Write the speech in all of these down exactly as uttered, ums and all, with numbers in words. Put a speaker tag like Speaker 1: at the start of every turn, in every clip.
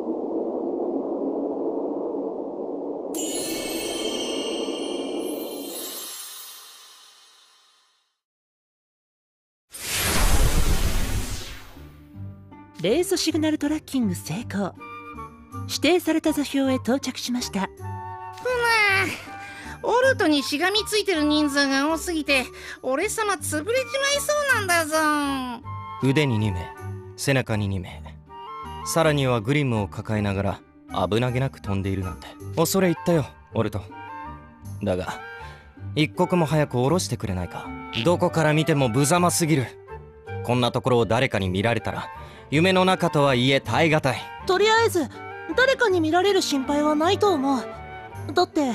Speaker 1: レースシグナルトラッキング成功。指定された座標へ到着しました。
Speaker 2: ふなオルトにしがみついてる人数が多すぎて俺様潰れちまいそうなんだぞ。
Speaker 3: 腕ににめい、背中ににめい、さらにはグリムを抱えながら危なげなく飛んでいるなんて恐れ入ったよオルト。だが一刻も早く下ろしてくれないか。どこから見ても無様すぎる。こんなところを誰かに見られたら夢の中とはいえ耐え難い。
Speaker 1: とりあえず誰かに見られる心配はないと思う。だって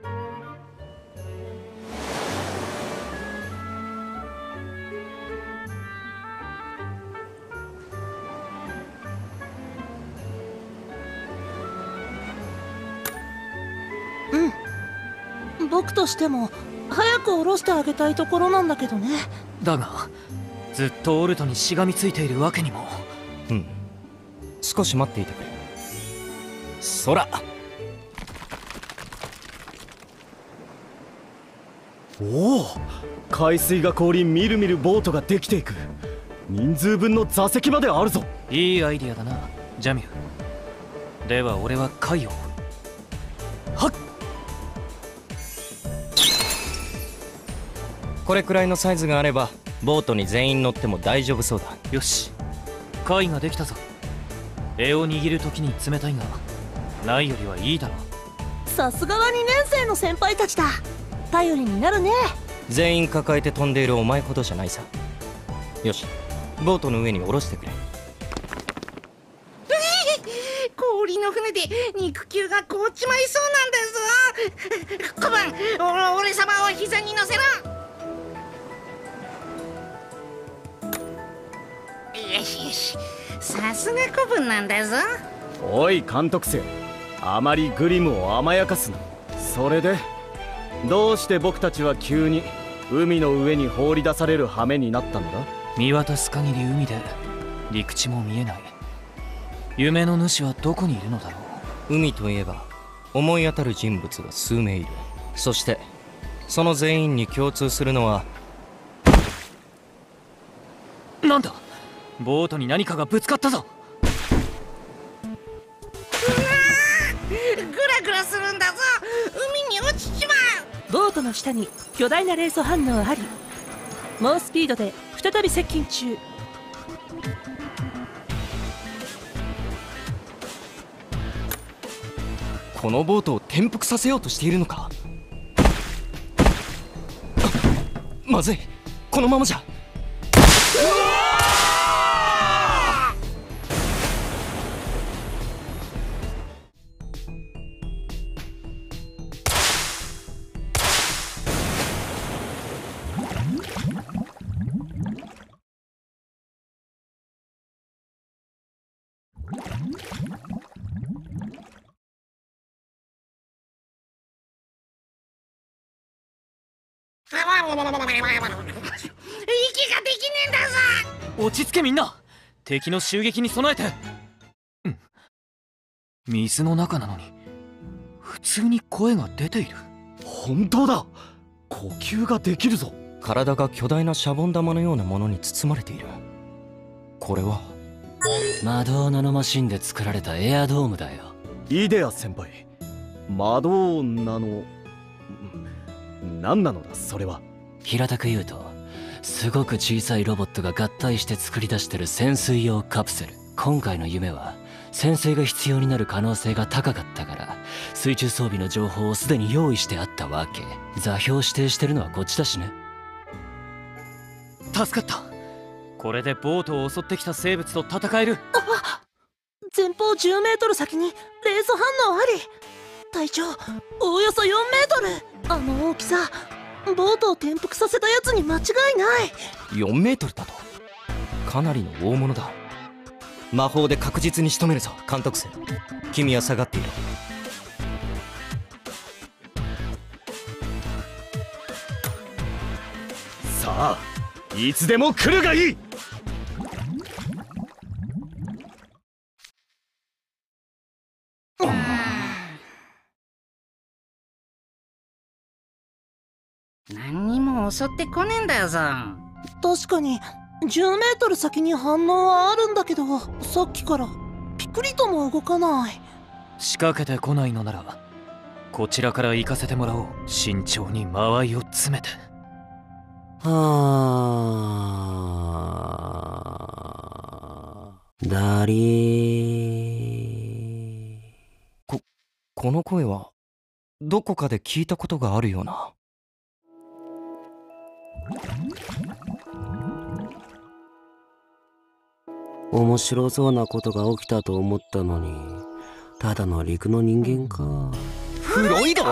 Speaker 1: うん僕としても早く下ろしてあげたいところなんだけどね。
Speaker 4: だがずっとオルトにしがみついているわけにも。
Speaker 3: うん、少し待っていてくれ。そら。
Speaker 5: おお、海水が凍りみるみるボートができていく。人数分の座席まであるぞ。
Speaker 4: いいアイディアだなジャミル。では俺は貝を。はっ、
Speaker 3: これくらいのサイズがあればボートに全員乗っても大丈夫そうだ。
Speaker 4: よし、貝ができたぞ。柄を握る時に冷たいがないよりはいいだろう。
Speaker 1: さすがはにねん生の先輩たちだ。頼りになるね。
Speaker 3: 全員抱えて飛んでいるお前ほどじゃないさ。よし、ボートの上に下ろしてくれ。
Speaker 2: 氷の船で肉球が凍っちまいそうなんだぞ。小判、お俺様を膝に乗せろ。よしよし、さすが古文なんだぞ。
Speaker 5: おい監督生、あまりグリムを甘やかすな。それでどうして僕たちは急に海の上に放り出される羽目になったのだ。
Speaker 4: 見渡す限り海で陸地も見えない。夢の主はどこにいるのだろ
Speaker 3: う。海といえば思い当たる人物が数名いる。そしてその全員に共通するのは。
Speaker 4: なんだ、ボートに何かがぶつかったぞ。
Speaker 2: グラグラするんだぞ。海に落ちちまう。
Speaker 1: ボートの下に巨大なレース反応あり。猛スピードで再び接近中。
Speaker 3: このボートを転覆させようとしているのか。まずい、このままじゃ。
Speaker 2: 息ができねえんだぞ。
Speaker 4: 落ち着けみんな。敵の襲撃に備えて。うん、水の中なのに普通に声が出ている。
Speaker 5: 本当だ、呼吸ができるぞ。
Speaker 3: 体が巨大なシャボン玉のようなものに包まれている。これは
Speaker 6: 魔導ナノマシンで作られたエアドームだよ。
Speaker 5: イデア先輩、魔導ナノ何なのだそれは。
Speaker 6: 平たく言うと、すごく小さいロボットが合体して作り出してる潜水用カプセル。今回の夢は潜水が必要になる可能性が高かったから水中装備の情報をすでに用意してあったわけ。座標指定してるのはこっちだしね。
Speaker 4: 助かった。これでボートを襲ってきた生物と戦える。
Speaker 1: 前方じゅうメートル先にレース反応あり。体長おおよそよんメートル。あの大きさ、ボートを転覆させたやつに間違いない。
Speaker 3: よんメートルだとかなりの大物だ。魔法で確実に仕留めるぞ監督生。君は下がっている。
Speaker 5: さあ、いつでも来るがいい。
Speaker 2: も襲ってこねえんだよさ。
Speaker 1: 確かにじゅうメートル先に反応はあるんだけど、さっきからピクリとも動かない。
Speaker 4: 仕掛けてこないのならこちらから行かせてもらおう。慎重に間合いを詰めて。
Speaker 6: はあ、だりー。
Speaker 3: ここの声はどこかで聞いたことがあるような。
Speaker 6: 面白そうなことが起きたと思ったのに、ただの陸の人間か。
Speaker 3: フロイド？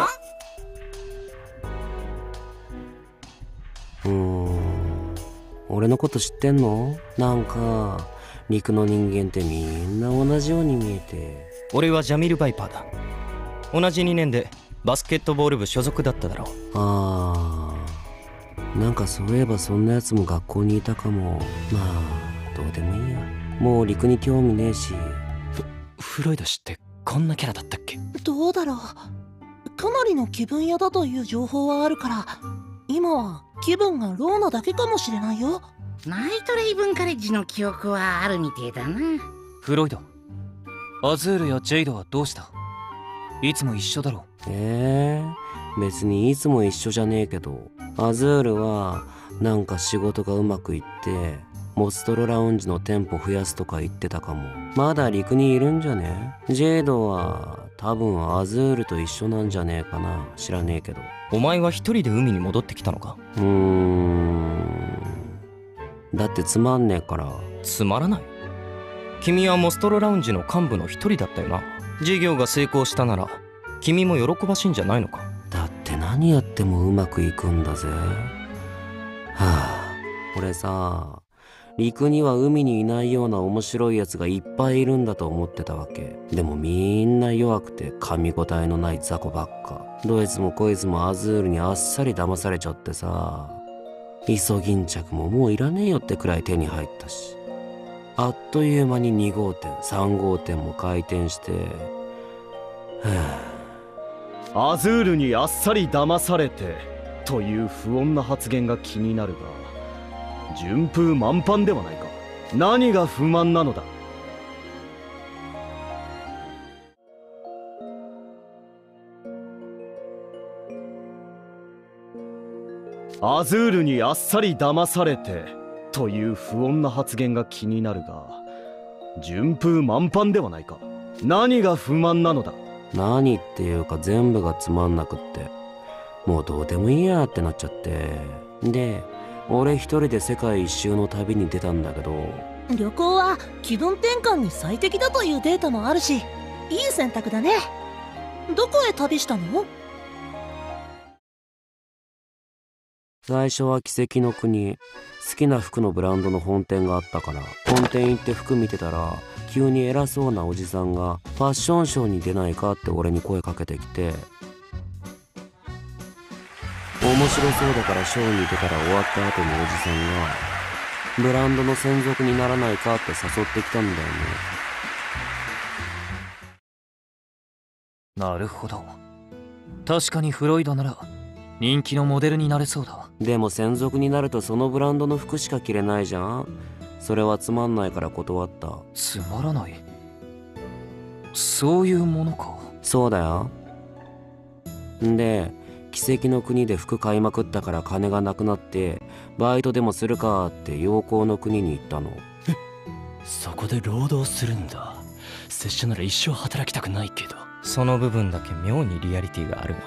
Speaker 6: うーん、俺のこと知ってんの？なんか陸の人間ってみんな同じように見えて。
Speaker 3: 俺はジャミル・バイパーだ。同じにねんでバスケットボール部所属だっただろう。
Speaker 6: あー、なんかそういえばそんなやつも学校にいたかも。まあどうでもいいや、もう陸に興味ねえし。
Speaker 3: フロイド氏ってこんなキャラだったっけ？
Speaker 1: どうだろう。かなりの気分屋だという情報はあるから、今は気分がローなだけかもしれないよ。
Speaker 2: ナイトレイブンカレッジの記憶はあるみてえだな。
Speaker 4: フロイド、アズールやジェイドはどうした？いつも一緒だろう。
Speaker 6: えー、別にいつも一緒じゃねえけど、アズールはなんか仕事がうまくいってモストロラウンジの店舗増やすとか言ってたかも。まだ陸にいるんじゃね？ジェイドは多分アズールと一緒なんじゃねえかな。知らねえけど。
Speaker 3: お前は一人で海に戻ってきたのか？
Speaker 6: うーん、だってつまんねえから。
Speaker 3: つまらない？君はモストロラウンジの幹部の一人だったよな。事業が成功したなら君も喜ばしいんじゃないのか？
Speaker 6: だって何やってもうまくいくんだぜ。はあ、俺さ、陸には海にいないような面白いやつがいっぱいいるんだと思ってたわけ。でもみんな弱くて噛み応えのない雑魚ばっか。どいつもこいつもアズールにあっさり騙されちゃってさ、イソギンチャクももういらねえよってくらい手に入ったし、あっという間にに号店さん号店も開店して、は
Speaker 5: あ、アズールにあっさり騙されてという不穏な発言が気になるが、順風満帆ではないか。何が不満なのだ？アズールにあっさり騙されてという不穏な発言が気になるが、順風満帆ではないか。何が不満なのだ？
Speaker 6: 何っていうか全部がつまんなくって、もうどうでもいいやってなっちゃって。で俺一人で世界一周の旅に出たんだけど、
Speaker 1: 旅行は気分転換に最適だというデータもあるし、いい選択だね。どこへ旅したの？
Speaker 6: 最初は奇跡の国。好きな服のブランドの本店があったから、本店行って服見てたら、急に偉そうなおじさんがファッションショーに出ないかって俺に声かけてきて、面白そうだからショーに出たら終わった後におじさんがブランドの専属にならないかって誘ってきたんだよね。
Speaker 4: なるほど。確かにフロイドなら人気のモデルになれそうだ。
Speaker 6: でも専属になるとそのブランドの服しか着れないじゃん。それはつまんないから断った。
Speaker 4: つまらない？そういうものか。
Speaker 6: そうだよ。んで奇跡の国で服買いまくったから金がなくなって、バイトでもするかって陽光の国に行ったの。
Speaker 7: そこで労働するんだ。拙者なら一生働きたくないけど。
Speaker 3: その部分だけ妙にリアリティがあるな。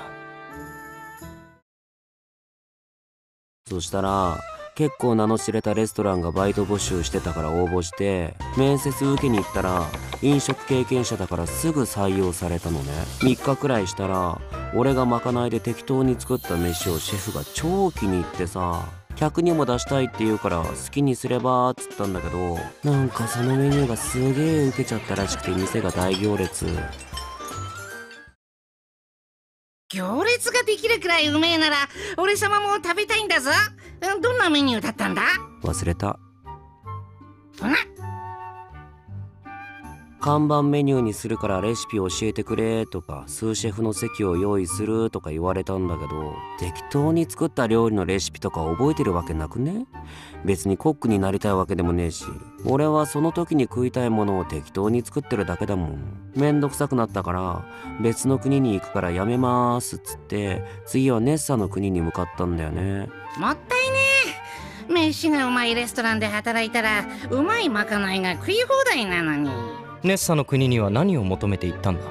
Speaker 6: そしたら結構名の知れたレストランがバイト募集してたから応募して、面接受けに行ったら飲食経験者だからすぐ採用されたのね。みっかくらいしたら俺がまかないで適当に作った飯をシェフが超気に入ってさ、客にも出したいって言うから好きにすればっつったんだけど、なんかそのメニューがすげえウケちゃったらしくて店が大行列。
Speaker 2: 行列ができるくらいうめえなら俺様も食べたいんだぞ。どんなメニューだったんだ？
Speaker 6: 忘れた。
Speaker 2: ほな、
Speaker 8: 看板メニューにするからレシピ教えてくれとか、スーシェフの席を用意するとか言われたんだけど、適当に作った料理のレシピとか覚えてるわけなくね？別にコックになりたいわけでもねえし、俺はその時に食いたいものを適当に作ってるだけだもん。めんどくさくなったから別の国に行くからやめまーすっつって、次はネッサの国に向かったんだよね。
Speaker 2: もったいねえ。飯がうまいレストランで働いたらうまいまかないが食い放題なのに。
Speaker 3: ネッサの国には何を求めていったんだ？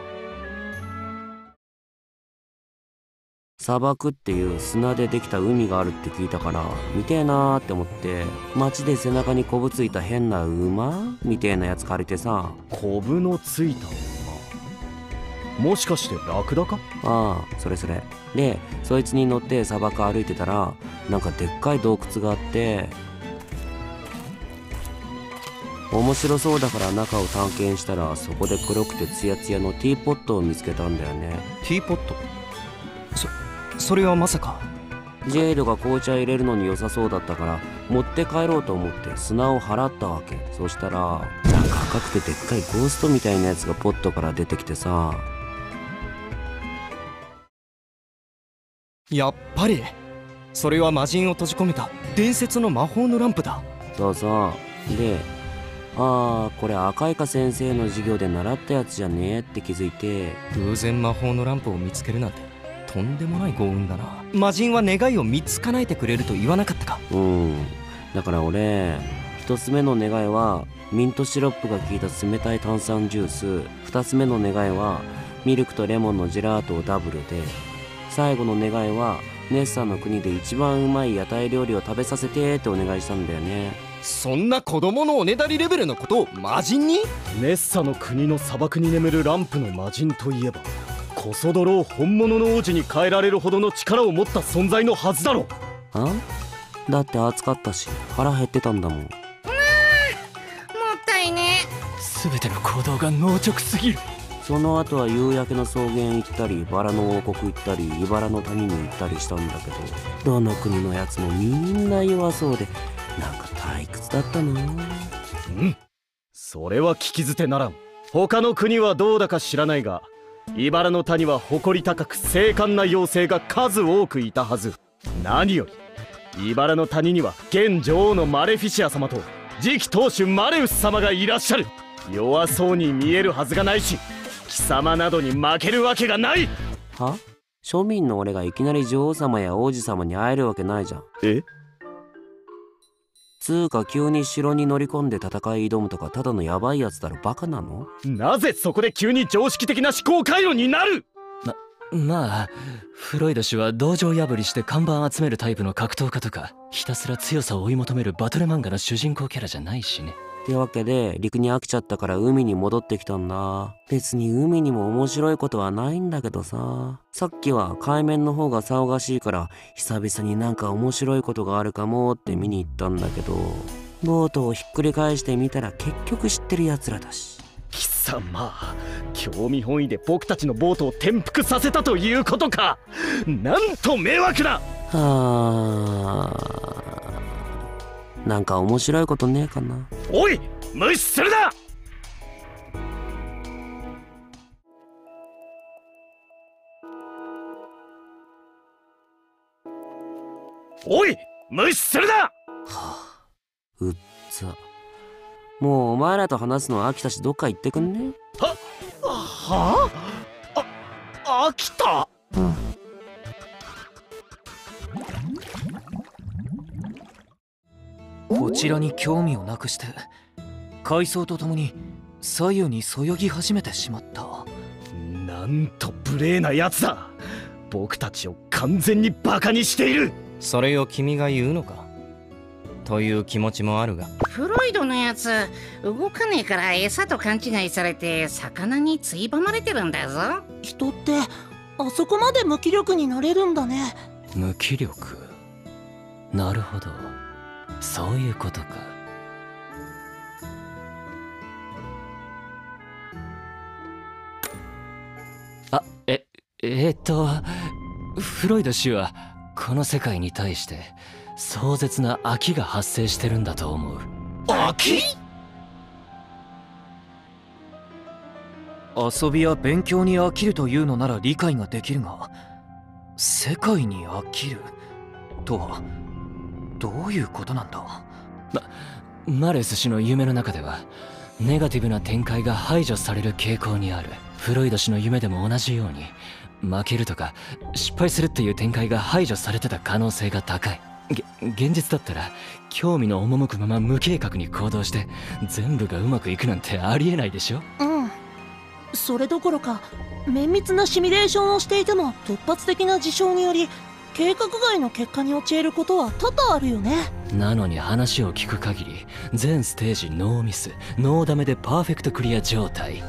Speaker 8: 砂漠っていう砂でできた海があるって聞いたから見てえなーって思って、街で背中にコブついた変な馬みてえなやつ借りてさ。
Speaker 5: コブのついた馬？もしかしてラクダか？
Speaker 8: ああ、それそれで、そいつに乗って砂漠歩いてたら、なんかでっかい洞窟があって、面白そうだから中を探検したら、そこで黒くてツヤツヤのティーポットを見つけたんだよね。
Speaker 3: ティーポット？そそれはまさか。
Speaker 8: ジェイドが紅茶入れるのに良さそうだったから持って帰ろうと思って砂を払ったわけ。そしたらなんか赤くてでっかいゴーストみたいなやつがポットから出てきてさ。
Speaker 3: やっぱりそれは魔人を閉じ込めた伝説の魔法のランプだ。
Speaker 8: そうそう。で、ああこれ赤イカ先生の授業で習ったやつじゃねえって気づいて、
Speaker 3: 偶然魔法のランプを見つけるなんてとんでもない幸運だな。魔人は願いをみっつ叶えてくれると言わなかったか？
Speaker 8: うん、だから俺一つ目の願いはミントシロップが効いた冷たい炭酸ジュース、二つ目の願いはミルクとレモンのジェラートをダブルで、最後の願いはネッサの国で一番うまい屋台料理を食べさせてってお願いしたんだよね。
Speaker 3: そんな子供のおねだりレベルのことを魔人に？
Speaker 5: ネッサの国の砂漠に眠るランプの魔人といえば、コソ泥を本物の王子に変えられるほどの力を持った存在のはずだろ。
Speaker 8: あ？だって暑かったし腹減ってたんだもん。
Speaker 2: もったいね
Speaker 7: え。全ての行動が濃直すぎる。
Speaker 8: その後は夕焼けの草原行ったり、バラの王国行ったり、茨の谷に行ったりしたんだけど、どの国のやつもみんな弱そうで、なんか退屈だったな。
Speaker 5: うん、それは聞き捨てならん。他の国はどうだか知らないが、茨の谷は誇り高く精悍な妖精が数多くいたはず。何より茨の谷には現女王のマレフィシア様と次期当主マレウス様がいらっしゃる。弱そうに見えるはずがないし、貴様などに負けるわけがない。
Speaker 8: は？庶民の俺がいきなり女王様や王子様に会えるわけないじゃん。
Speaker 5: え？
Speaker 8: つうか急に城に乗り込んで戦い挑むとかただのヤバいやつだろ。バカなの？
Speaker 5: なぜそこで急に常識的な思考回路になる？
Speaker 7: ま、まあフロイド氏は道場破りして看板集めるタイプの格闘家とか、ひたすら強さを追い求めるバトル漫画の主人公キャラじゃないしね。
Speaker 8: ってわけで陸に飽きちゃったから海に戻ってきたんだ。別に海にも面白いことはないんだけどさ、さっきは海面の方が騒がしいから久々になんか面白いことがあるかもって見に行ったんだけど、ボートをひっくり返してみたら結局知ってるやつらだし。
Speaker 5: 貴様、興味本位で僕たちのボートを転覆させたということか。なんと迷惑な。
Speaker 8: はあ、なんか面白いことねえかな。
Speaker 5: おい、無視するな。おい、無視するな。は
Speaker 8: あ、うっざ。もうお前らと話すの飽きたしどっか行ってくんね。
Speaker 5: ははあ、飽きた。うん、
Speaker 4: こちらに興味をなくして海藻とともに左右にそよぎ始めてしまった。
Speaker 5: なんと無礼なやつだ。僕たちを完全にバカにしている。
Speaker 3: それを君が言うのかという気持ちもあるが、
Speaker 2: フロイドのやつ動かねえから餌と勘違いされて魚についばまれてるんだぞ。
Speaker 1: 人ってあそこまで無気力になれるんだね。
Speaker 7: 無気力？なるほど、そういうことか。あ、え、えー、っとフロイド氏はこの世界に対して壮絶な飽きが発生してるんだと思う。
Speaker 5: 飽き？
Speaker 4: 遊びや勉強に飽きるというのなら理解ができるが、世界に飽きるとはどういうことなんだ。
Speaker 6: ま、マレウス氏の夢の中ではネガティブな展開が排除される傾向にある。フロイド氏の夢でも同じように負けるとか失敗するっていう展開が排除されてた可能性が高い。げ現実だったら興味の赴くまま無計画に行動して全部がうまくいくなんてありえないでしょ。
Speaker 1: うん、それどころか綿密なシミュレーションをしていても突発的な事象により計画外の結果に陥ることは多々あるよね。
Speaker 6: なのに話を聞く限り全ステージノーミスノーダメでパーフェクトクリア状態。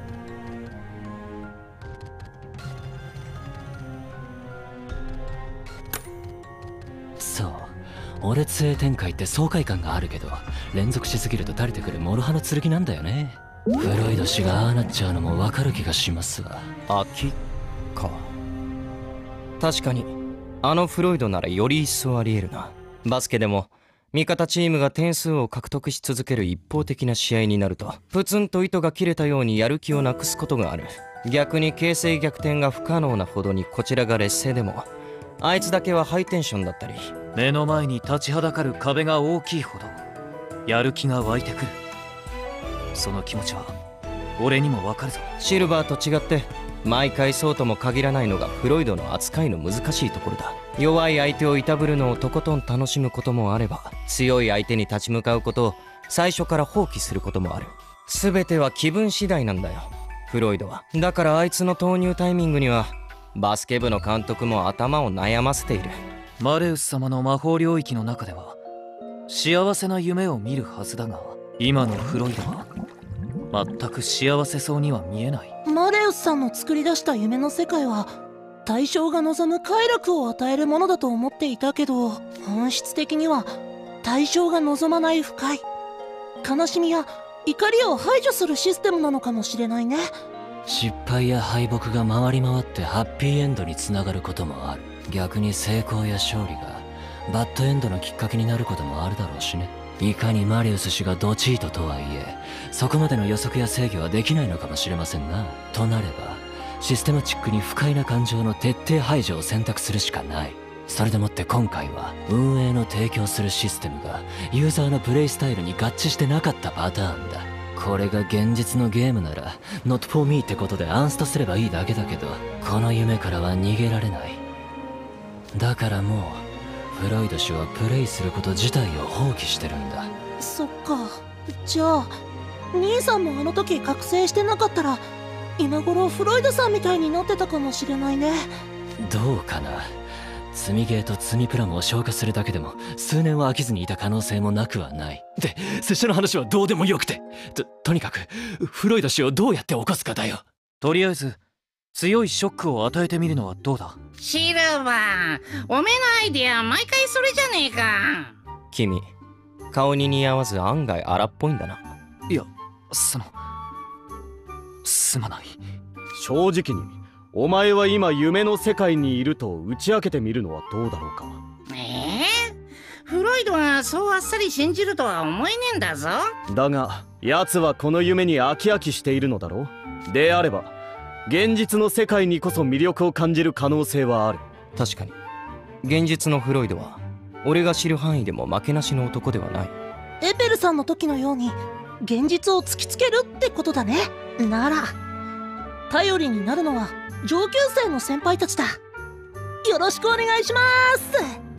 Speaker 6: そう俺杖展開って爽快感があるけど連続しすぎると垂れてくる諸刃の剣なんだよね。フロイド氏がああなっちゃうのもわかる気がしますわ。
Speaker 3: 秋か。確かにあのフロイドならより一層ありえるな。バスケでも味方チームが点数を獲得し続ける一方的な試合になるとプツンと糸が切れたようにやる気をなくすことがある。逆に形勢逆転が不可能なほどにこちらが劣勢でもあいつだけはハイテンションだったり、
Speaker 4: 目の前に立ちはだかる壁が大きいほどやる気が湧いてくる。その気持ちは俺にもわかるぞ。
Speaker 3: シルバーと違って毎回そうとも限らないのがフロイドの扱いの難しいところだ。弱い相手をいたぶるのをとことん楽しむこともあれば強い相手に立ち向かうことを最初から放棄することもある。全ては気分次第なんだよフロイドは。だからあいつの投入タイミングにはバスケ部の監督も頭を悩ませている。
Speaker 4: マレウス様の魔法領域の中では幸せな夢を見るはずだが、今のフロイドは全く幸せそうには見えない。
Speaker 1: マレウスさんの作り出した夢の世界は対象が望む快楽を与えるものだと思っていたけど、本質的には対象が望まない不快、悲しみや怒りを排除するシステムなのかもしれないね。
Speaker 6: 失敗や敗北が回り回ってハッピーエンドにつながることもある。逆に成功や勝利がバッドエンドのきっかけになることもあるだろうしね。いかにマリウス氏がドチートとはいえそこまでの予測や制御はできないのかもしれませんな。となればシステマチックに不快な感情の徹底排除を選択するしかない。それでもって今回は運営の提供するシステムがユーザーのプレイスタイルに合致してなかったパターンだ。これが現実のゲームなら Not for me ってことでアンストすればいいだけだけど、この夢からは逃げられない。だからもうフロイド氏はプレイすること自体を放棄してるんだ。
Speaker 1: そっか。じゃあ兄さんもあの時覚醒してなかったら今頃フロイドさんみたいになってたかもしれないね。
Speaker 6: どうかな。積みゲーと積みプラムを消化するだけでも数年は飽きずにいた可能性もなくはない。で拙者の話はどうでもよくて、ととにかくフロイド氏をどうやって起こすかだよ。
Speaker 4: とりあえず強いショックを与えてみるのはどうだ。
Speaker 2: シルバー、おめえのアイディア毎回それじゃねえか。
Speaker 3: 君顔に似合わず案外荒っぽいんだな。
Speaker 4: いやそのすまない。
Speaker 5: 正直にお前は今夢の世界にいると打ち明けてみるのはどうだろうか。
Speaker 2: ええー、フロイドはそうあっさり信じるとは思えねえんだぞ。
Speaker 5: だが奴はこの夢に飽き飽きしているのだろう。であれば現実の世界にこそ魅力を感じる可能性はある。
Speaker 3: 確かに現実のフロイドは俺が知る範囲でも負けなしの男ではない。
Speaker 1: エペルさんの時のように現実を突きつけるってことだね。なら頼りになるのは上級生の先輩たちだ。よろしくお願いします。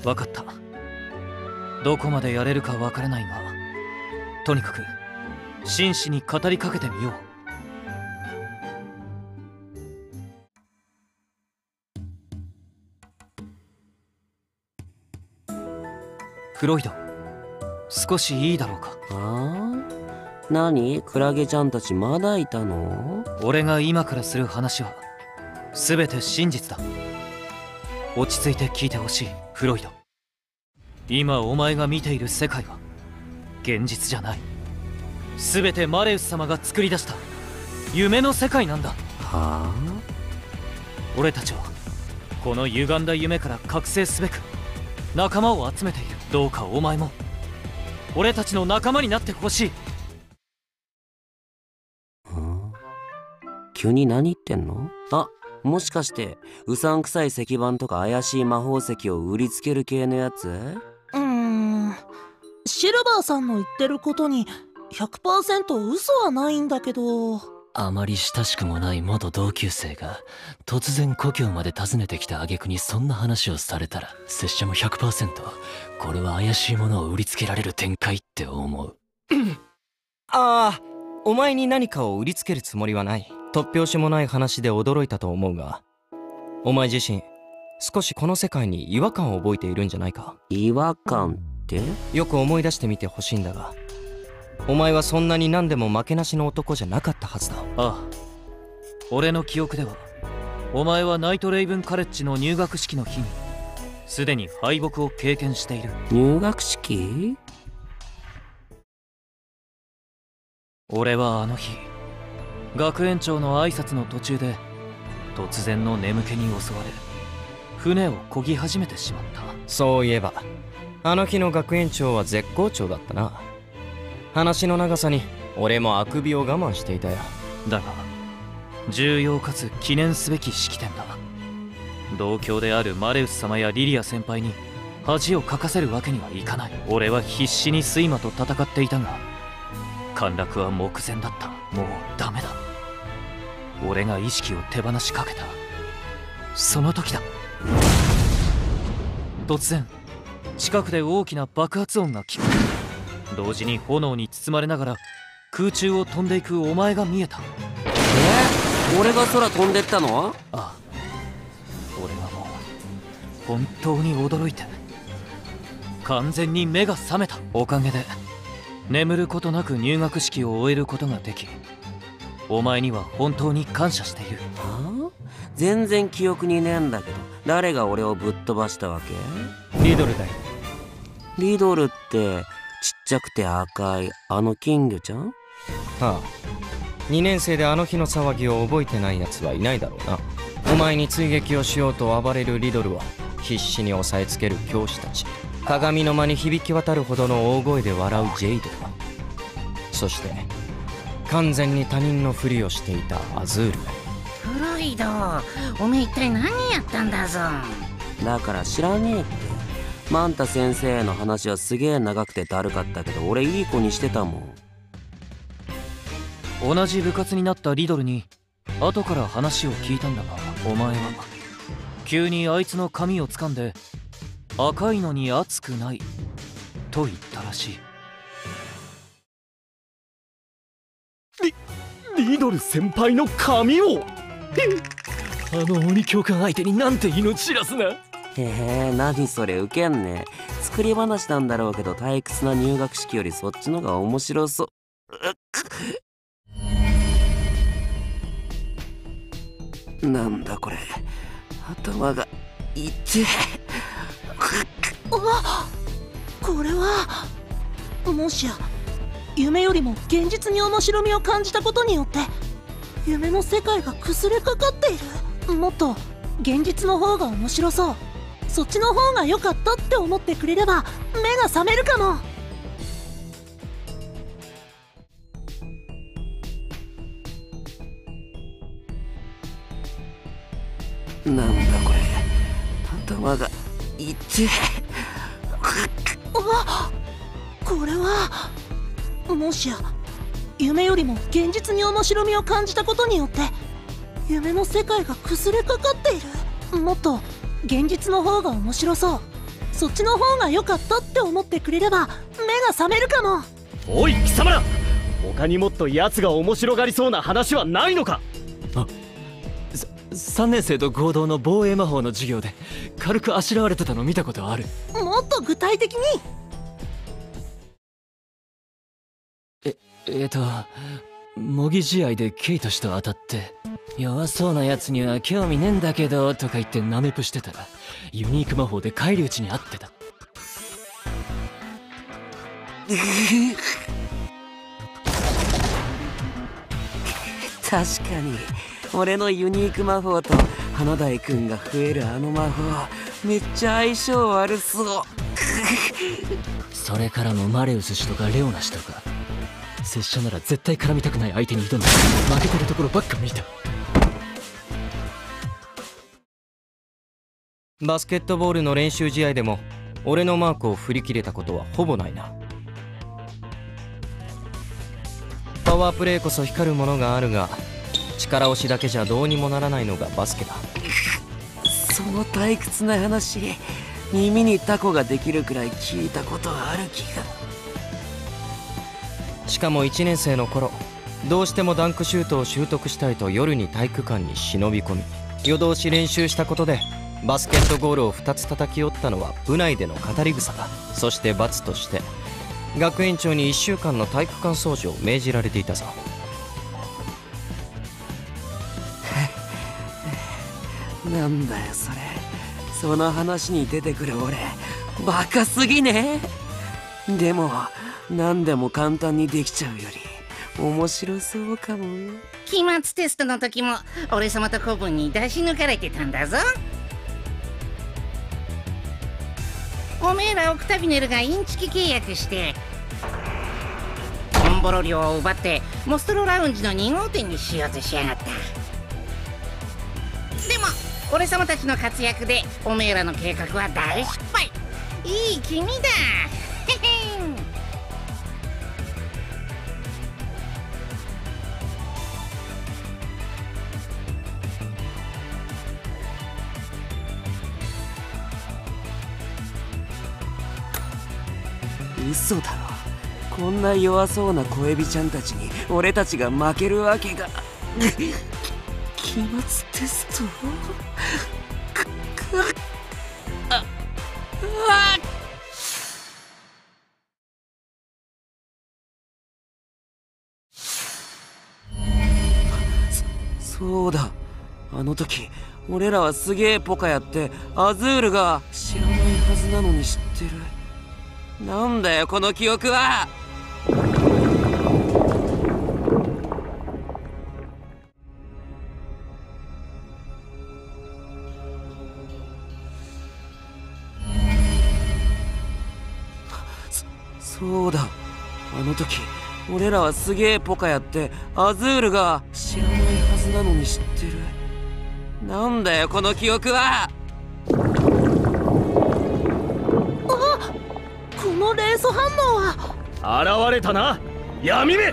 Speaker 4: わかった。どこまでやれるかわからないがとにかく真摯に語りかけてみよう。フロイド、少しいいだろうか。
Speaker 8: ああ、何クラゲちゃんたちまだいたの？
Speaker 4: 俺が今からする話は全て真実だ。落ち着いて聞いてほしいフロイド。今お前が見ている世界は現実じゃない。全てマレウス様が作り出した夢の世界なんだ。
Speaker 8: はあ？
Speaker 4: 俺たちはこの歪んだ夢から覚醒すべく仲間を集めている。どうかお前も俺たちの仲間になってほしい。
Speaker 8: 急に何言ってんの？あ、もしかしてうさんくさい石板とか怪しい魔法石を売りつける系のやつ？
Speaker 1: うーん、シルバーさんの言ってることに ひゃくパーセント 嘘はないんだけど。
Speaker 6: あまり親しくもない元同級生が突然故郷まで訪ねてきた挙句にそんな話をされたら、拙者も ひゃくパーセント これは怪しいものを売りつけられる展開って思う。
Speaker 3: ああ、お前に何かを売りつけるつもりはない。突拍子もない話で驚いたと思うが、お前自身少しこの世界に違和感を覚えているんじゃないか？
Speaker 8: 違和感って？
Speaker 3: よく思い出してみてほしいんだが、お前はそんなに何でも負けなしの男じゃなかったはずだ。
Speaker 4: ああ、俺の記憶ではお前はナイトレイブンカレッジの入学式の日にすでに敗北を経験している。
Speaker 8: 入学式？
Speaker 4: 俺はあの日学園長の挨拶の途中で突然の眠気に襲われ船を漕ぎ始めてしまった。
Speaker 3: そういえばあの日の学園長は絶好調だったな。話の長さに俺もあくびを我慢していたよ。
Speaker 4: だが重要かつ記念すべき式典だ。同郷であるマレウス様やリリア先輩に恥をかかせるわけにはいかない。俺は必死に睡魔と戦っていたが陥落は目前だった。もうダメだ。俺が意識を手放しかけたその時だ。突然近くで大きな爆発音が聞こえ、同時に炎に包まれながら空中を飛んでいくお前が見えた。
Speaker 8: え？俺が空飛んでったの？
Speaker 4: ああ、俺はもう本当に驚いて完全に目が覚めた。おかげで眠ることなく入学式を終えることができ、お前には本当に感謝している。
Speaker 8: はあ？全然記憶にねえんだけど、誰が俺をぶっ飛ばしたわけ？
Speaker 3: リドルだよ。
Speaker 8: リドルってちっちゃくて赤いあの金魚ちゃん？
Speaker 3: はあ、にねん生であの日の騒ぎを覚えてないやつはいないだろうな。お前に追撃をしようと暴れるリドルを必死に押さえつける教師たち、鏡の間に響き渡るほどの大声で笑うジェイド、そして完全に他人のふりをしていたアズール。
Speaker 2: フロイド、おめえ一体何やったんだぞ。
Speaker 8: だから知らねえって。マンタ先生の話はすげえ長くてだるかったけど、俺いい子にしてたも
Speaker 4: ん。同じ部活になったリドルに後から話を聞いたんだが、お前は急にあいつの髪を掴んで赤いのに熱くないと言ったらしい。
Speaker 5: リリドル先輩の髪を
Speaker 6: あの鬼教官相手になんて命知らずな。
Speaker 8: ん。へえ、何それウケんね。作り話なんだろうけど退屈な入学式よりそっちのが面白そう。なんだこれ、頭が痛え。
Speaker 1: あ、これはもしや夢よりも現実に面白みを感じたことによって夢の世界が崩れかかっている。もっと現実の方が面白そう、そっちの方が良かったって思ってくれれば目が覚めるかも。
Speaker 8: なんだこれ、頭が痛え。
Speaker 1: あ、これはもしや夢よりも現実に面白みを感じたことによって夢の世界が崩れかかっている。もっと現実の方が面白そう、そっちの方が良かったって思ってくれれば目が覚めるかも。
Speaker 5: おい貴様ら、他にもっと奴が面白がりそうな話はないのか？
Speaker 6: あ、さんねん生と合同の防衛魔法の授業で軽くあしらわれてたの見たことある。
Speaker 1: もっと具体的に。
Speaker 6: え、えーと模擬試合でケイトシと当たって弱そうなやつには興味ねえんだけどとか言ってナメプしてたらユニーク魔法で返り討ちにあってた。
Speaker 8: 確かに俺のユニーク魔法と花大くんが増えるあの魔法めっちゃ相性悪そう。
Speaker 6: それからもマレウス氏とかレオナ氏とか拙者なら絶対絡みたくない相手に挑んで負けてるところばっか見た。
Speaker 3: バスケットボールの練習試合でも俺のマークを振り切れたことはほぼないな。パワープレーこそ光るものがあるが、力押しだけじゃどうにもならないのがバスケだ。
Speaker 8: その退屈な話、耳にタコができるくらい聞いたことある気が。
Speaker 3: しかもいちねん生の頃、どうしてもダンクシュートを習得したいと夜に体育館に忍び込み、夜通し練習したことでバスケットゴールをふたつ叩き折ったのは部内での語り草だ。そして罰として学園長にいっしゅうかんの体育館掃除を命じられていたぞ。
Speaker 8: なんだよそれ。その話に出てくる俺バカすぎね。でも何でも簡単にできちゃうより面白そうかもよ。
Speaker 2: 期末テストの時も俺様と古文に出し抜かれてたんだぞ。おめえらオクタビネルがインチキ契約してコンボロ寮を奪ってモストロラウンジのに号店にしようとしやがった。でも俺様たちの活躍でおめえらの計画は大失敗。いい気味だ。へへん。
Speaker 8: 嘘だろ。こんな弱そうな小エビちゃんたちに俺たちが負けるわけが。期末テストくくああそそうだ、あの時俺らはすげえポカやってアズールが知らないはずなのに知ってる。なんだよこの記憶は。そそうだ、あの時俺らはすげえポカやってアズールが知らないはずなのに知ってる。なんだよこの記憶は。
Speaker 1: このレース反応は
Speaker 5: 現れたな闇目。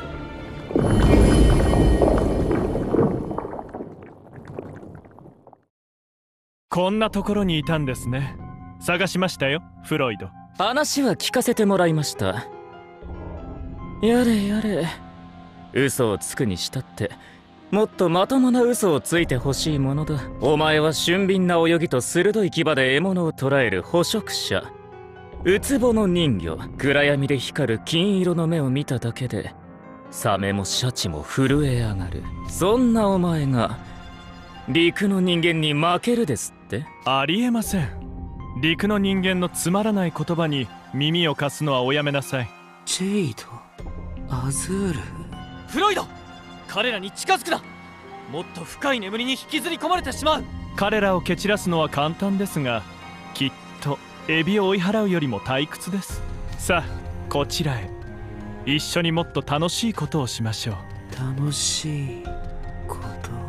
Speaker 9: こんなところにいたんですね。探しましたよフロイド。
Speaker 6: 話は聞かせてもらいました。やれやれ、嘘をつくにしたってもっとまともな嘘をついてほしいものだ。お前は俊敏な泳ぎと鋭い牙で獲物を捕らえる捕食者、ウツボの人魚。暗闇で光る金色の目を見ただけでサメもシャチも震え上がる。そんなお前が陸の人間に負けるですって？
Speaker 9: ありえません。陸の人間のつまらない言葉に耳を貸すのはおやめなさい。
Speaker 8: ジェイド、アズール。
Speaker 4: フロイド、彼らに近づくな。もっと深い眠りに引きずり込まれてしまう。
Speaker 9: 彼らを蹴散らすのは簡単ですが、きっとエビを追い払うよりも退屈です。さあこちらへ。一緒にもっと楽しいことをしましょう。
Speaker 8: 楽しいこと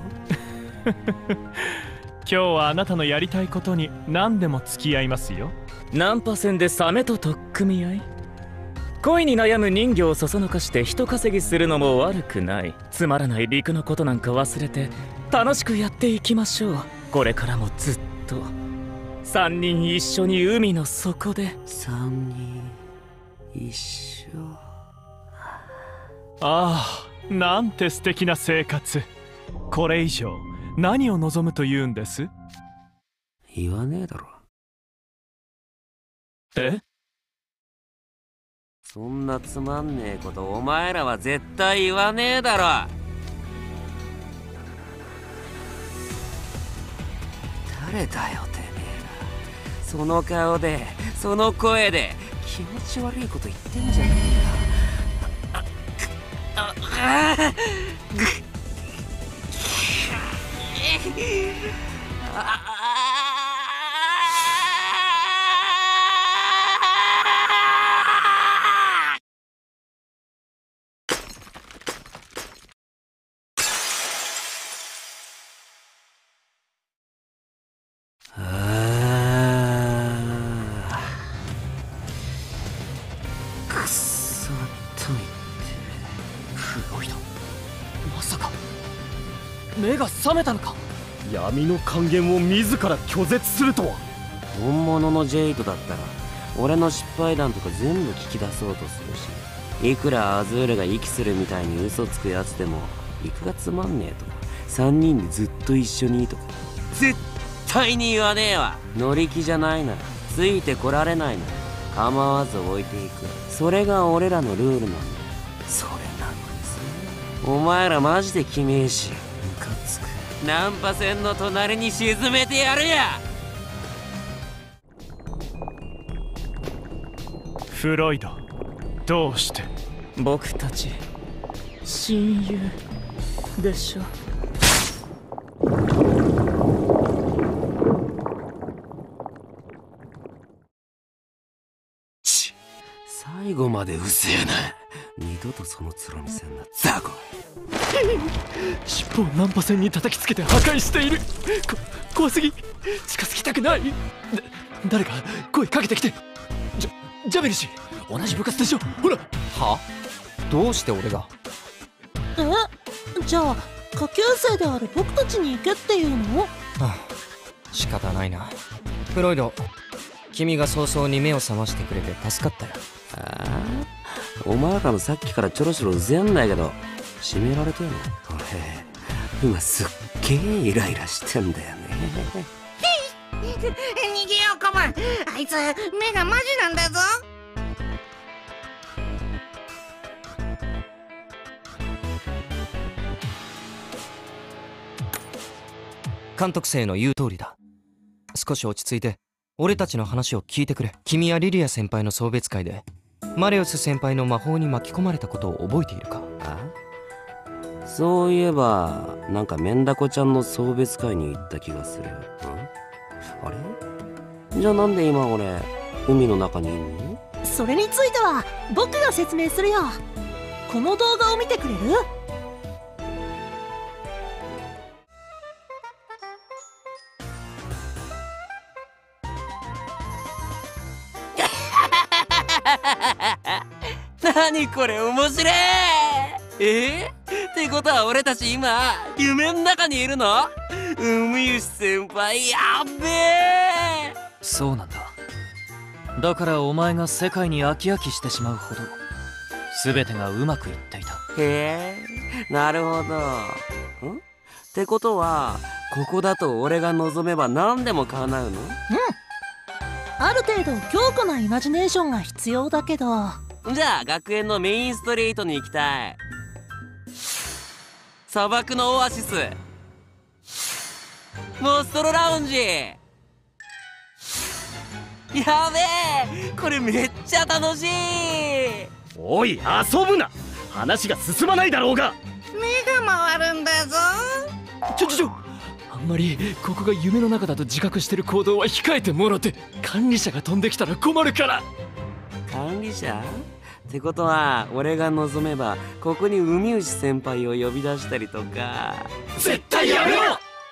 Speaker 9: 今日はあなたのやりたいことに何でも付き合いますよ。
Speaker 6: ナンパ戦でサメと取っ組み合い？恋に悩む人魚をそそのかして人稼ぎするのも悪くない。つまらない陸のことなんか忘れて楽しくやっていきましょう。これからもずっと三人一緒に海の底で。
Speaker 8: 三人一緒。
Speaker 9: ああ、なんて素敵な生活。これ以上何を望むと言うんです？
Speaker 8: 言わねえだろ。
Speaker 9: え？
Speaker 8: そんなつまんねえことお前らは絶対言わねえだろ。誰だよてめえら。その顔でその声で気持ち悪いこと言ってんじゃねえよ。あああぐっああ
Speaker 4: 目が覚めたのか。
Speaker 5: 闇の還元を自ら拒絶するとは。
Speaker 8: 本物のジェイドだったら俺の失敗談とか全部聞き出そうとするし、いくらアズールが息するみたいに嘘つくやつでも行くがつまんねえとかさんにんでずっと一緒にとか絶対に言わねえわ。乗り気じゃないならついてこられないなら構わず置いていく。それが俺らのルールなんだ。それなのにさ、お前らマジで決めえしムカつく。ナンパ船の隣に沈めてやるや。
Speaker 9: フロイド、どうして？
Speaker 1: 僕たち親友でしょ。
Speaker 8: ち最後までうせえな。二度とその面見せんなザコ。
Speaker 4: 尻尾をナンパ船に叩きつけて破壊している。こ怖すぎ、近づきたくない。だ誰か声かけてきて。ジャジャベリ氏、同じ部活でしょ。ほら。
Speaker 3: は？どうして俺が？
Speaker 1: え、じゃあ下級生である僕たちに行けっていうの？
Speaker 3: はあ、仕方ないな。フロイド、君が早々に目を覚ましてくれて助かったよ。
Speaker 8: ああ、お前らのさっきからちょろちょろうぜんだけど締められてんの。俺今すっげえイライラしてんだよね。
Speaker 2: 逃げようコム。あいつ目がマジなんだぞ。
Speaker 3: 監督生の言う通りだ。少し落ち着いて俺たちの話を聞いてくれ。君はリリア先輩の送別会でマレウス先輩の魔法に巻き込まれたことを覚えているか？
Speaker 8: あ、そういえばなんかメンダコちゃんの送別会に行った気がする。ん？あれ？じゃあなんで今俺海の中にいんの？
Speaker 1: それについては僕が説明するよ。この動画を見てくれる？
Speaker 8: 何これ面白い。えー、ってことは俺たち今夢の中にいるの？海牛先輩やっべえ。
Speaker 4: そうなんだ。だからお前が世界に飽き飽きしてしまうほど全てがうまくいっていた。
Speaker 8: へえ、なるほど。ん？ってことはここだと俺が望めば何でも叶うの？うん。
Speaker 1: ある程度強固なイマジネーションが必要だけど。
Speaker 8: じゃあ学園のメインストリートに行きたい。砂漠のオアシス、モストロラウンジ。やべえ、これめっちゃ楽しい。
Speaker 5: おい遊ぶな。話が進まないだろうが。
Speaker 2: 目が回るんだぞ。
Speaker 4: ちょちょちょ、あんまりここが夢の中だと自覚してる行動は控えてもろて。管理者が飛んできたら困るから。
Speaker 8: 管理者？ってことは俺が望めばここに海牛先輩を呼び出したりとか。
Speaker 4: 絶対やめろ。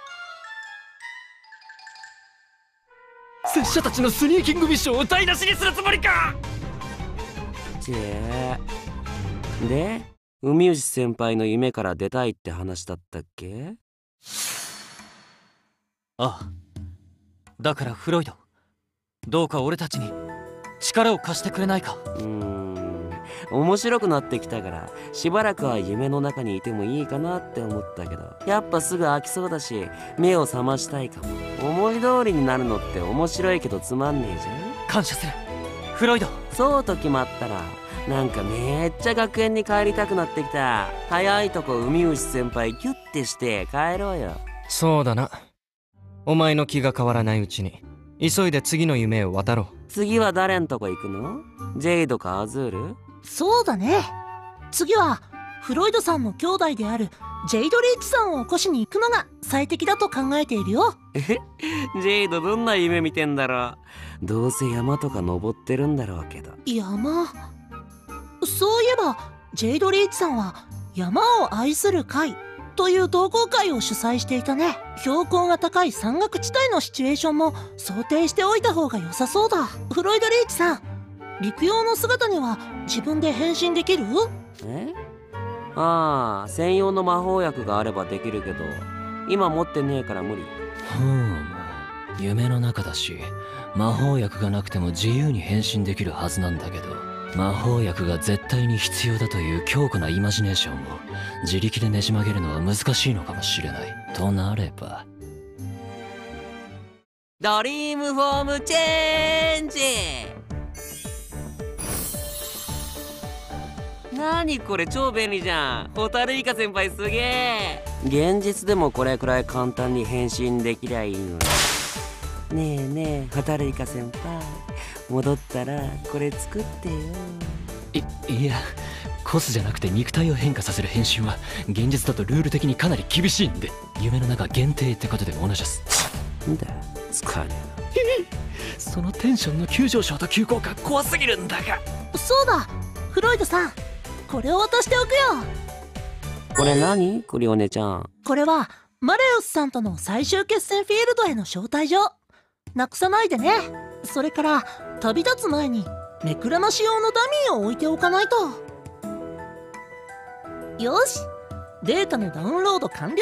Speaker 4: 拙者たちのスニーキングミッションを台無しにするつもりか。
Speaker 8: ちえで海牛先輩の夢から出たいって話だったっけ？
Speaker 4: ああ、だからフロイド、どうか俺たちに力を貸してくれないか。
Speaker 8: うーん、面白くなってきたからしばらくは夢の中にいてもいいかなって思ったけど、やっぱすぐ飽きそうだし目を覚ましたいかも。思い通りになるのって面白いけどつまんねえじゃん。
Speaker 4: 感謝するフロイド。
Speaker 8: そうと決まったらなんかめっちゃ学園に帰りたくなってきた。早いとこ海牛先輩ギュッてして帰ろうよ。
Speaker 3: そうだな。お前の気が変わらないうちに急いで次の夢を渡ろう。
Speaker 8: 次は誰んとこ行くの？ジェイドかアズール？
Speaker 1: そうだね。次はフロイドさんの兄弟であるジェイド・リーチさんを起こしに行くのが最適だと考えているよ。
Speaker 8: え、ジェイドどんな夢見てんだろう。どうせ山とか登ってるんだろうけど。
Speaker 1: 山？そういえばジェイド・リーチさんは山を愛する会という同好会を主催していたね。標高が高い山岳地帯のシチュエーションも想定しておいた方が良さそうだ。フロイド・リーチさん、陸用の姿には自分で変身できる？
Speaker 8: え？ああ、専用の魔法薬があればできるけど今持ってねえから無理。
Speaker 6: ふむ、夢の中だし魔法薬がなくても自由に変身できるはずなんだけど、魔法薬が絶対に必要だという強固なイマジネーションを自力でねじ曲げるのは難しいのかもしれない。となれば
Speaker 8: ドリームフォームチェンジ。なにこれ超便利じゃん。ホタルイカ先輩すげえ。現実でもこれくらい簡単に変身できりゃいいのに。ねえねえホタルイカ先輩、戻ったらこれ作ってよ。
Speaker 6: いいや、コスじゃなくて肉体を変化させる変身は現実だとルール的にかなり厳しいんで、夢の中限定ってことで同じです。
Speaker 8: なんだ使えね
Speaker 6: えそのテンションの急上昇と急降下怖すぎるんだが。
Speaker 1: そうだ、フロイドさん、これを渡しておくよ。
Speaker 8: これ何クリオネちゃん。
Speaker 1: これはマレウスさんとの最終決戦フィールドへの招待状。なくさないでね。それから旅立つ前に目くらまし用のダミーを置いておかないと。よし、データのダウンロード完了。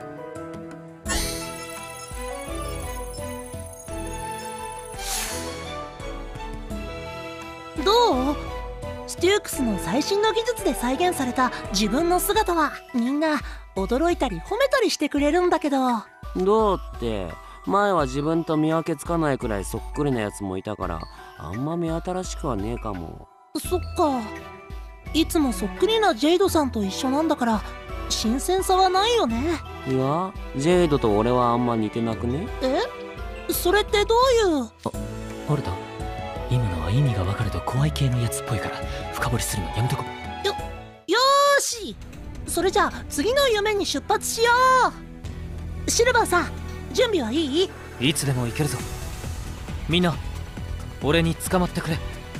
Speaker 1: どう？ステュークスの最新の技術で再現された自分の姿はみんな驚いたり褒めたりしてくれるんだけど。
Speaker 8: どうって前は自分と見分けつかないくらいそっくりなやつもいたからあんま目新しくはねえかも。
Speaker 1: そっか、いつもそっくりなジェイドさんと一緒なんだから新鮮さはないよね。
Speaker 8: いや、ジェイドと俺はあんま似てなくね。
Speaker 1: え？それってどういう？
Speaker 6: あ、あれだ、今のは意味が分かると怖い系のやつっぽいから深掘りするのやめとこう。
Speaker 1: よ、よーし、それじゃあ次の夢に出発しよう。シルバーさん、準備はいい？
Speaker 4: いつでも行けるぞ。みんな俺に捕まってくれ。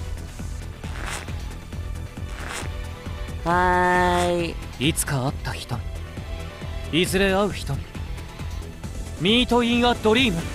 Speaker 8: はー
Speaker 4: い。いつか会った人に、いずれ会う人に、ミート・イン・ア・ドリーム。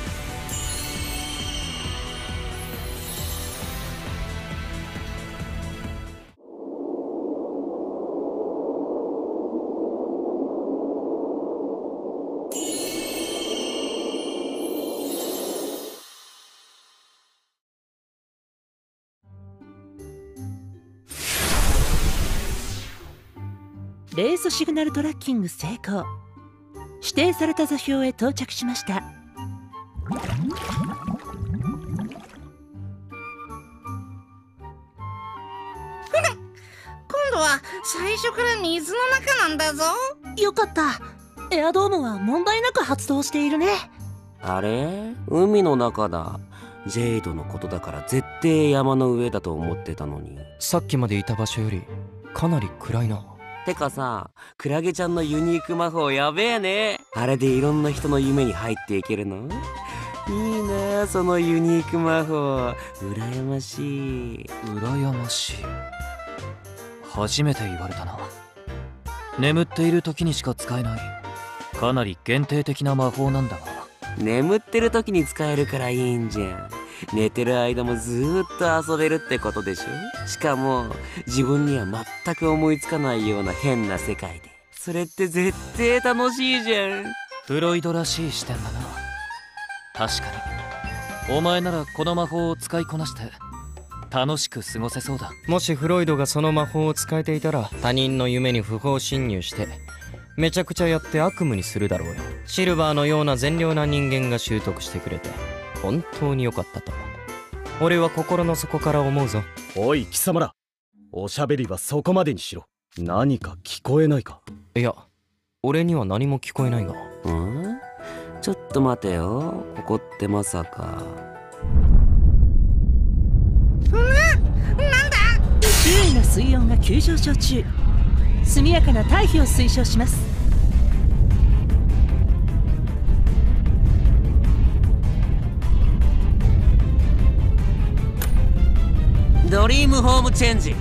Speaker 1: レースシグナルトラッキング成功。指定された座標へ到着しました。
Speaker 2: 今度は最初から水の中なんだぞ。
Speaker 1: よかった、エアドームは問題なく発動しているね。
Speaker 8: あれ、海の中だ。ジェイドのことだから絶対山の上だと思ってたのに。
Speaker 3: さっきまでいた場所よりかなり暗いな。
Speaker 8: てかさ、クラゲちゃんのユニーク魔法やべえね。あれでいろんな人の夢に入っていけるのいいなあ、そのユニーク魔法。羨ましい。
Speaker 4: 羨ましい。初めて言われたな。眠っている時にしか使えないかなり限定的な魔法なんだが。
Speaker 8: 眠ってる時に使えるからいいんじゃん。寝てる間もずーっと遊べるってことでしょ。しかも自分には全く思いつかないような変な世界で。それって絶対楽しいじゃん。
Speaker 4: フロイドらしい視点だな。確かにお前ならこの魔法を使いこなして楽しく過ごせそうだ。
Speaker 3: もしフロイドがその魔法を使えていたら他人の夢に不法侵入してめちゃくちゃやって悪夢にするだろうよ。シルバーのような善良な人間が習得してくれて本当に良かったと俺は心の底から思うぞ。
Speaker 5: おい貴様ら、おしゃべりはそこまでにしろ。何か聞こえないか？
Speaker 3: いや、俺には何も聞こえないが。
Speaker 8: ん？ちょっと待てよ、ここってまさか。
Speaker 2: なんだ？
Speaker 1: 周囲の水温が急上昇中。速やかな退避を推奨します。
Speaker 8: ドリームホームチェンジ。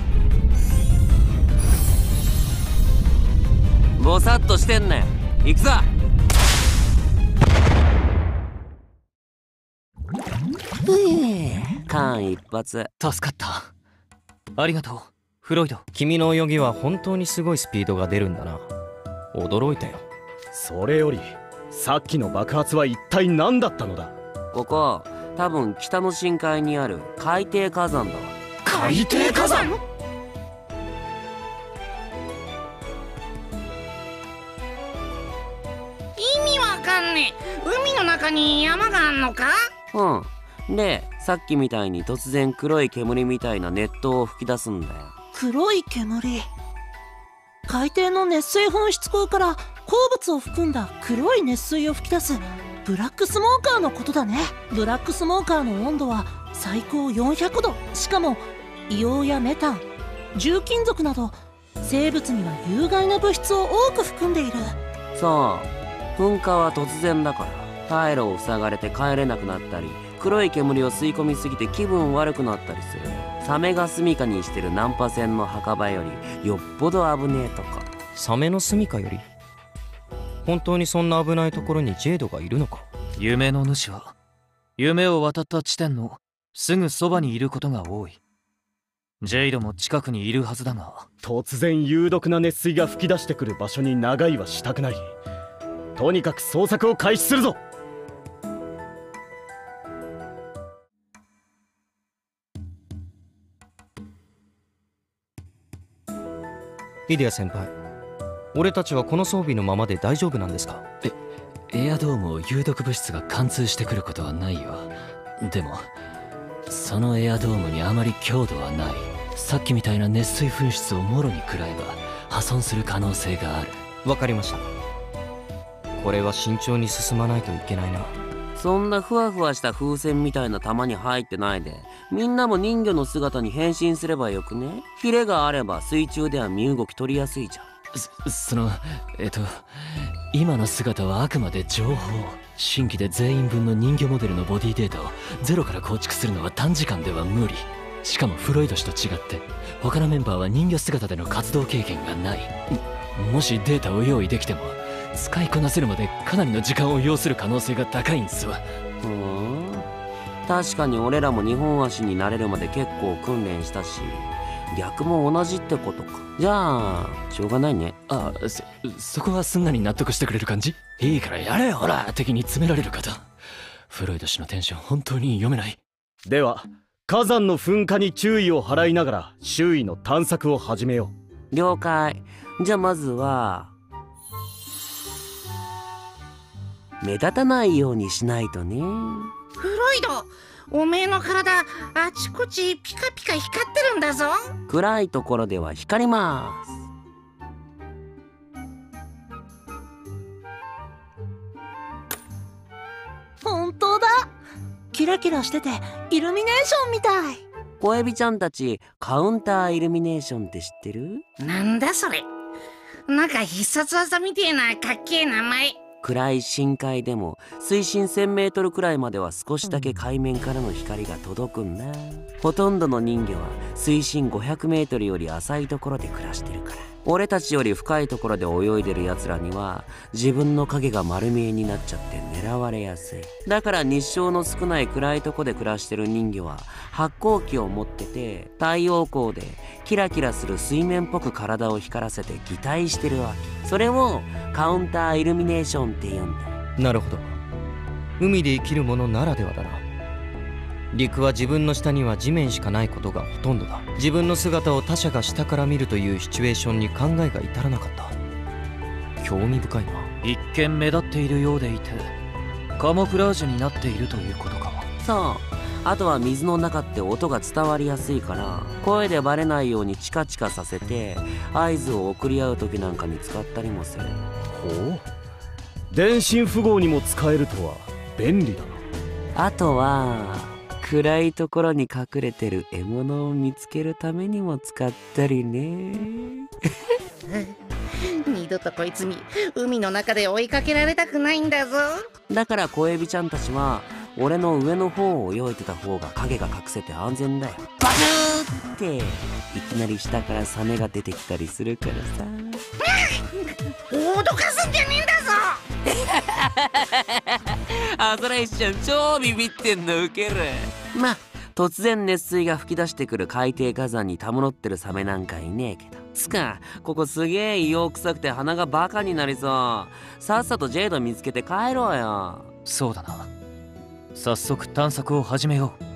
Speaker 8: ぼさっとしてんねん。行くぞ。間一髪。
Speaker 4: 助かった。ありがとうフロイド。
Speaker 3: 君の泳ぎは本当にすごいスピードが出るんだな。驚いたよ。
Speaker 5: それよりさっきの爆発は一体何だったのだ。
Speaker 8: ここ多分北の深海にある海底火山だわ。
Speaker 5: 海底火山？
Speaker 2: 意味わかんねえ。海の中に山があんのか？
Speaker 8: うん。でさっきみたいに突然黒い煙みたいな熱湯を吹き出すんだよ。
Speaker 1: 黒い煙。海底の熱水噴出口から鉱物を含んだ黒い熱水を吹き出すブラックスモーカーのことだね。ブラックスモーカーの温度は最高よんひゃくど。しかも硫黄やメタン、重金属など生物には有害な物質を多く含んでいる。
Speaker 8: そう噴火は突然だから退路を塞がれて帰れなくなったり、黒い煙を吸い込みすぎて気分悪くなったりする。サメが住処にしてる難破船の墓場よりよっぽど危ねえとか。
Speaker 3: サメの住処より？本当にそんな危ないところにジェイドがいるのか？
Speaker 4: 夢の主は夢を渡った地点のすぐそばにいることが多い。ジェイドも近くにいるはずだが。
Speaker 5: 突然有毒な熱水が噴き出してくる場所に長居はしたくない。とにかく捜索を開始するぞ。
Speaker 3: イデア先輩、俺たちはこの装備のままで大丈夫なんですか？
Speaker 7: えエアドームを有毒物質が貫通してくることはないよ。でもそのエアドームにあまり強度はない。さっきみたいな熱水噴出をもろに食らえば破損する可能性がある。
Speaker 3: わかりました。これは慎重に進まないといけないな。
Speaker 8: そんなふわふわした風船みたいな玉に入ってないで、みんなも人魚の姿に変身すればよくね。ヒレがあれば水中では身動き取りやすいじゃん。
Speaker 7: そ, そのえっと今の姿はあくまで情報。新規で全員分の人魚モデルのボディデータをゼロから構築するのは短時間では無理。しかもフロイド氏と違って他のメンバーは人魚姿での活動経験がない。 も, もしデータを用意できても使いこなせるまでかなりの時間を要する可能性が高いんすわ。
Speaker 8: ふーん、確かに俺らも日本足になれるまで結構訓練したし、逆も同じってことか。じゃあしょうがないね。
Speaker 7: あ、そそこはすんなり納得してくれる感じ？いいからやれよほら。敵に詰められる方。フロイド氏のテンション本当に読めない。
Speaker 5: では火山の噴火に注意を払いながら周囲の探索を始めよ
Speaker 8: う。了解。じゃあまずは目立たないようにしないとね。
Speaker 2: フロイド、おめえの体あちこちピカピカ光ってるんだぞ。
Speaker 8: 暗いところでは光ります。
Speaker 1: 本当だ。キラキラしててイルミネーションみたい。
Speaker 8: 小エビちゃんたちカウンターイルミネーションって知ってる？
Speaker 2: なんだそれ。なんか必殺技みてえなかっけえ名前。
Speaker 8: 暗い深海でも水深せんメートルくらいまでは少しだけ海面からの光が届くんだ。ほとんどの人魚は水深ごひゃくメートルより浅いところで暮らしてるから。俺たちより深いところで泳いでるやつらには自分の影が丸見えになっちゃって狙われやすい。だから日照の少ない暗いとこで暮らしてる人魚は発光器を持ってて、太陽光でキラキラする水面っぽく体を光らせて擬態してるわけ。それをカウンターイルミネーションって言うんだ。
Speaker 3: なるほど。海で生きるものならではだな。陸は自分の下には地面しかないことがほとんどだ。自分の姿を他者が下から見るというシチュエーションに考えが至らなかった。興味深いな。
Speaker 4: 一見目立っているようでいてカモフラージュになっているということかも。
Speaker 8: そう。あとは水の中って音が伝わりやすいから声でバレないようにチカチカさせて合図を送り合う時なんかに使ったりもする。
Speaker 5: ほう、電信符号にも使えるとは便利だな。
Speaker 8: あとは暗いところに隠れてる獲物を見つけるためにも使ったりね。
Speaker 2: 二度とこいつに海の中で追いかけられたくないんだぞ。
Speaker 8: だから小エビちゃんたちは俺の上の方を泳いでた方が影が隠せて安全だよ。バクーっていきなり下からサメが出てきたりするからさ。
Speaker 2: 脅かすんじゃねえんだぞ。
Speaker 8: アザライちゃん超ビビってんのウケる。まあ突然熱水が噴き出してくる海底火山にたむろってるサメなんかいねえけど、 つか、ここすげえ硫黄臭くて鼻がバカになりそう。さっさとジェイド見つけて帰ろうよ。
Speaker 4: そうだな。早速探索を始めよう。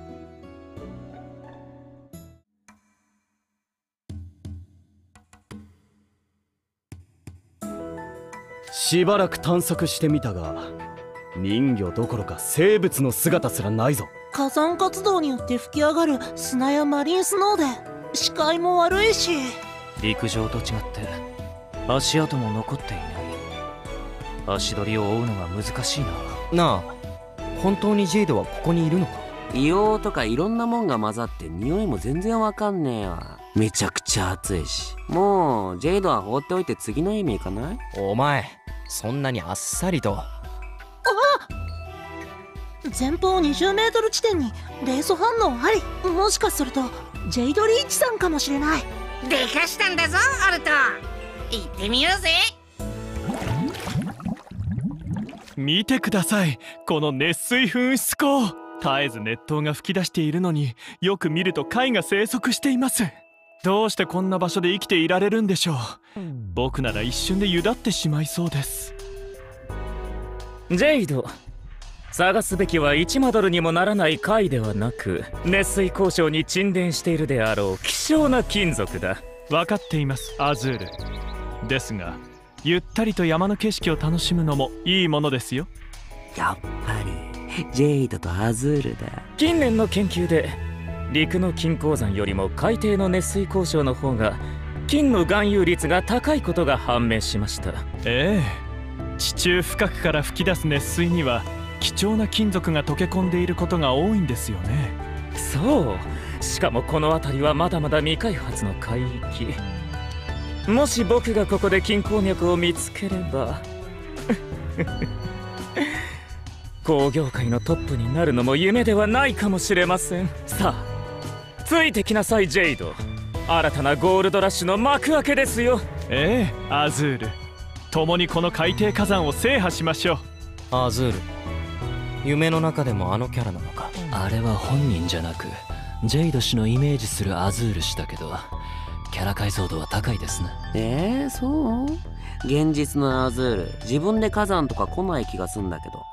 Speaker 5: しばらく探索してみたが、人魚どころか生物の姿すらないぞ。
Speaker 1: 火山活動によって吹き上がる砂やマリンスノーで視界も悪いし。
Speaker 4: 陸上と違って足跡も残っていない。足取りを追うのが難しいな。
Speaker 3: なあ、本当にジェイドはここにいるのか？
Speaker 8: 硫黄とかいろんなもんが混ざって匂いも全然わかんねえわ。めちゃくちゃ暑いし。もうジェイドは放っておいて次の夢行かない？
Speaker 3: お前そんなにあっさりと。
Speaker 1: あ前方にじゅうメートル地点にレース反応あり。もしかするとジェイドリーチさんかもしれない。
Speaker 2: でかしたんだぞオルト。行ってみようぜ。
Speaker 9: 見てください、この熱水噴出口。絶えず熱湯が噴き出しているのに、よく見ると貝が生息しています。どうしてこんな場所で生きていられるんでしょう。僕なら一瞬で湯だってしまいそうです。
Speaker 10: ジェイド、探すべきはいちマドルにもならない貝ではなく、熱水鉱床に沈殿しているであろう希少な金属だ。
Speaker 9: 分かっていますアズール。ですがゆったりと山の景色を楽しむのもいいものですよ。
Speaker 8: やっぱりジェイドとアズールだ。
Speaker 10: 近年の研究で陸の金鉱山よりも海底の熱水鉱床の方が金の含有率が高いことが判明しました。
Speaker 9: ええ、地中深くから噴き出す熱水には貴重な金属が溶け込んでいることが多いんですよね。
Speaker 10: そう、しかもこの辺りはまだまだ未開発の海域。もし僕がここで金鉱脈を見つければ工業界のトップになるのも夢ではないかもしれません。さあついてきなさいジェイド。新たなゴールドラッシュの幕開けですよ。
Speaker 9: ええアズール、共にこの海底火山を制覇しましょう。
Speaker 3: アズール、夢の中でもあのキャラなのか？
Speaker 7: あれは本人じゃなくジェイド氏のイメージするアズール氏だけど、キャラ解像度は高いですね。
Speaker 8: えー、そう？現実のアズール自分で火山とか来ない気がすんだけど。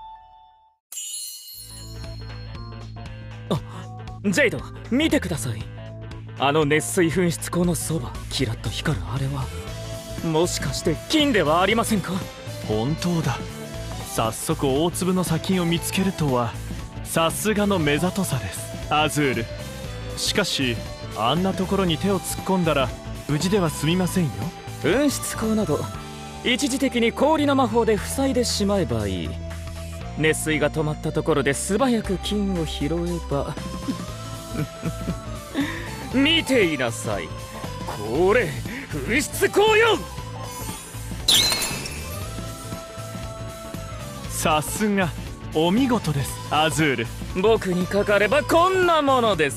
Speaker 10: ジェイド、見てください。あの熱水噴出口のそばキラッと光るあれはもしかして金ではありませんか？
Speaker 9: 本当だ。早速大粒の砂金を見つけるとはさすがの目ざとさですアズール。しかしあんなところに手を突っ込んだら無事では済みませんよ。
Speaker 10: 噴出口など一時的に氷の魔法で塞いでしまえばいい。熱水が止まったところで素早く金を拾えば見ていなさい、これ噴出口よ。
Speaker 9: さすがお見事ですアズール。
Speaker 10: 僕にかかればこんなものです。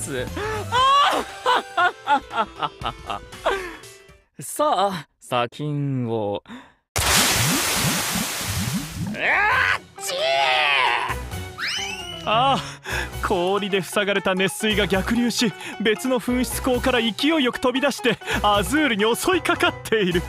Speaker 10: さあ砂金を。
Speaker 9: ああ、氷で塞がれた熱水が逆流し、別の噴出口から勢いよく飛び出してアズールに襲いかかっている。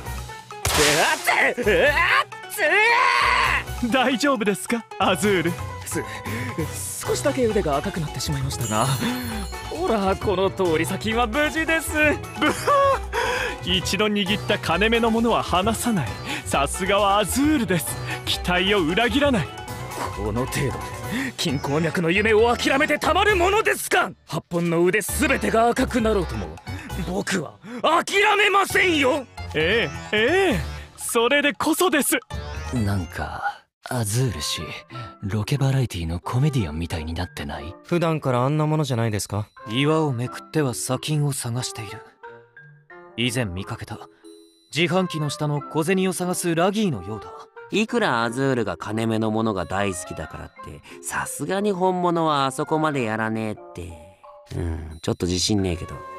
Speaker 9: 大丈夫ですかアズール？
Speaker 10: す少しだけ腕が赤くなってしまいましたが、ほらこの通り砂金は無事です。
Speaker 9: 一度握った金目のものは離さない。さすがはアズールです。期待を裏切らない。
Speaker 10: この程度で金鉱脈の夢を諦めてたまるものですか？はっぽんの腕すべてが赤くなろうとも僕は諦めませんよ。
Speaker 9: ええええ、それでこそです。
Speaker 7: なんかアズール氏ロケバラエティのコメディアンみたいになってない？
Speaker 3: 普段からあんなものじゃないですか？
Speaker 4: 岩をめくっては砂金を探している。以前見かけた自販機の下の小銭を探すラギーのようだ。
Speaker 8: いくらアズールが金目のものが大好きだからってさすがに本物はあそこまでやらねえって。うん、ちょっと自信ねえけど。